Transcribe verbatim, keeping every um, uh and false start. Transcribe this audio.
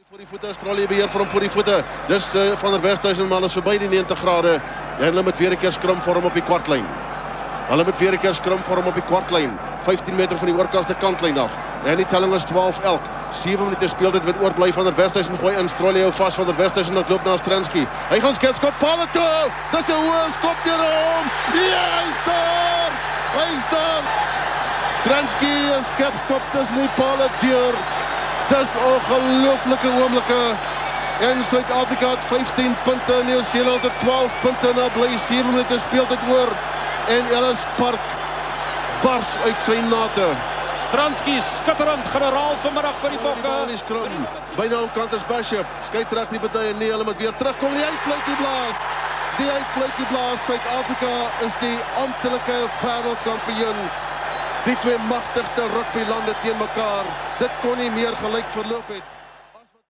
Voor die voete, Australië beheer vir hom voor die voete. Dis uh, Van der Westhuizen, maar hulle is verby die negentig grade. En hulle moet weer 'n keer skrum vir hom op die kwartlyn. Hulle moet weer 'n keer skrum vir hom op die kwartlyn. vyftien meter van die oorkaste kantlyn af. En die telling is twaalf elk. sewe minute speel dit wat oorbly. Van der Westhuizen gooi in. Australië hou vas. Van der Westhuizen loop na Stransky. Hy gaan skep, skop palle toe. Dis 'n hoë skop deur hom. Ja, hy's daar. Hy's daar. Stransky is skep, skop tussen die palle deur. Dis ongelooflike oomblikke. En Suid-Afrika het vyftien punte, Nieu-Seeland het twaalf punte, na bly sewe minute speel dit oor. En Ellis Park bars uit sy nate. Stransky skitterend generaal vanmiddag vir die Bokke. Die bal is krom. Byna om kant is Bishop. Skytrek nie betuie nie, hulle moet weer terugkom. Die uitfluitie blaas. Die uitfluitie blaas. Suid-Afrika is die amptelike wêreldkampioen. Die twee magtigste rugbylande teen mekaar. Dit kon nie meer gelyk verloop het.